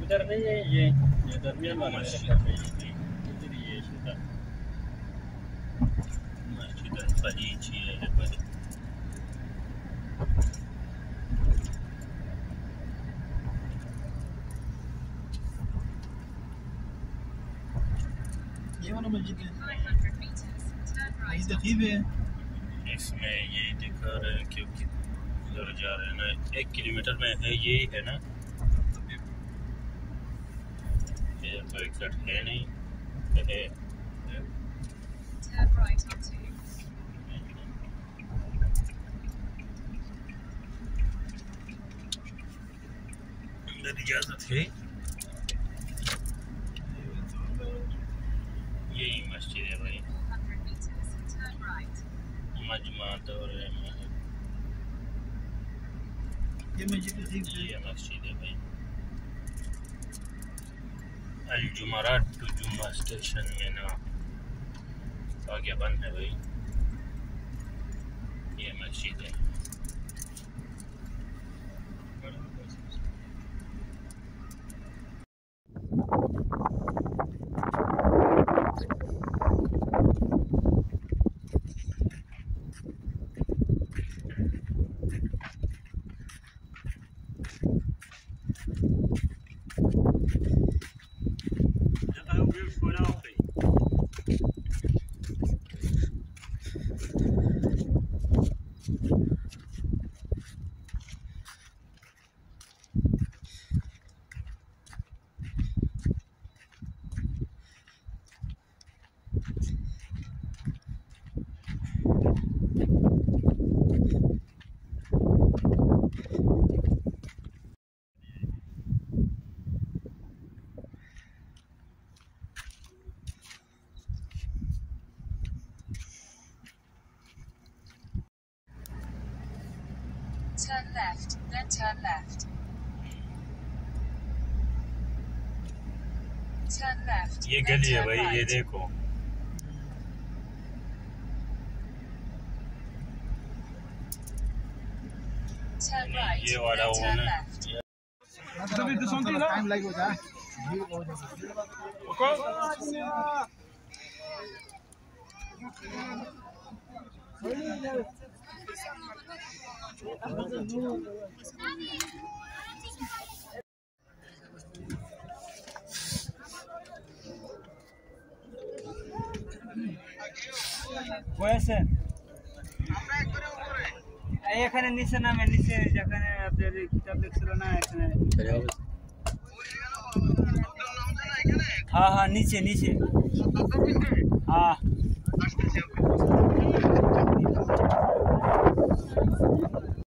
इधर नहीं है ये दरमियान वाला मस्जिद है इधर ये सीधा मस्जिद फरीची है पर ये वाला मस्जिद है इसमें यही दिखा रहे हैं क्योंकि उधर जा रहे हैं ना 1 किलोमीटर में है यही है ना ये तो एग्जैक्ट है नहीं है अंदर इजाजत है यही मस्जिद है भाई मजमा दौर ये मस्जिद है भाई अल जुमरात टू जुमा स्टेशन में ना आगे बंद है भाई ये मस्जिद है Turn left, then turn left. Turn left. ये गली है भाई ये देखो Turn right, ये वाला then वो turn ना left. टाइम लाइक होता है বয়সে এখানে নিচে নামে নিচে যেখানে আপনার কিতাব দেখছিল না এখানে হ্যাঁ হ্যাঁ নিচে নিচে হ্যাঁ